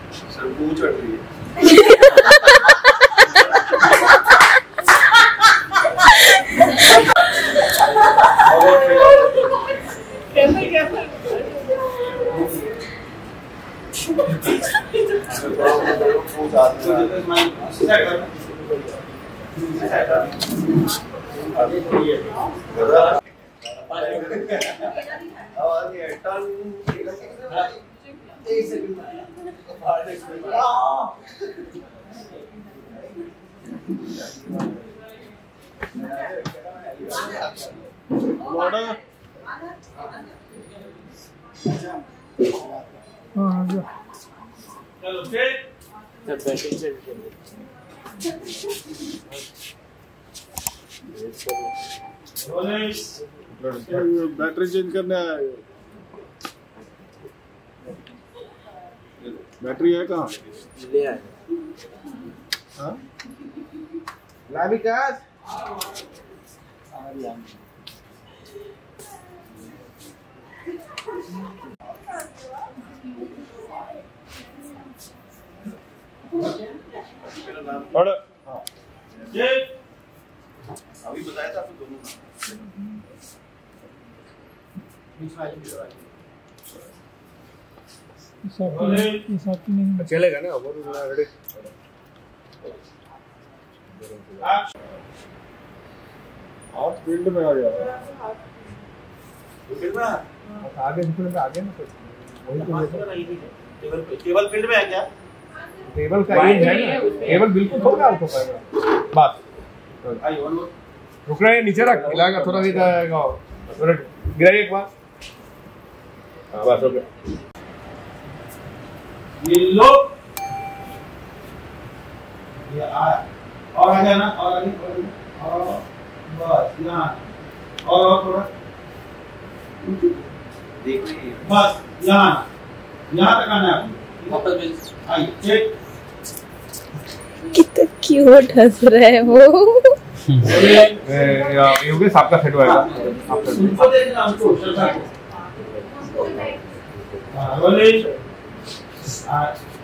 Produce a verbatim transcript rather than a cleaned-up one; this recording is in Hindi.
सर पूछ चढ़ रही है। कैसे कैसे चलो बैटरी चेंज करने आया। बैटरी है कहाँ? ले आए। हाँ? ला विकास। और हाँ। ये अभी बताया था आपको दोनों। चलेगा ना वो रेडी। आप फील्ड में आ गया। फील्ड में आगे निकल आगे ना वही तो टेबल पे टेबल फील्ड में है क्या? टेबल का ये है ना, टेबल बिल्कुल थोड़ा आपको पाएगा बस। रुक रहे नीचे रख, हिलाएगा थोड़ा भी जाएगा, थोड़ा गिराइए एक बार। हाँ बस हो गया। ये लो, ये आया और आगे ना, और आगे और बस यहाँ और और थोड़ा देख लीजिए, बस यहाँ यहाँ तक आना है आपको। वापस भेज आइए चेक। कितना क्यूट हंस रहा है वो। ये होगा सबका सेट होएगा। उनको देखना हमको चलता है। हाँ बोले।